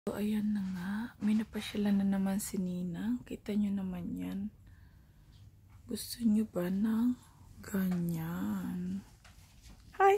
So, ayan na nga. May napasyalan na naman si Ninang. Kita nyo naman yan. Gusto nyo ba ng ganyan?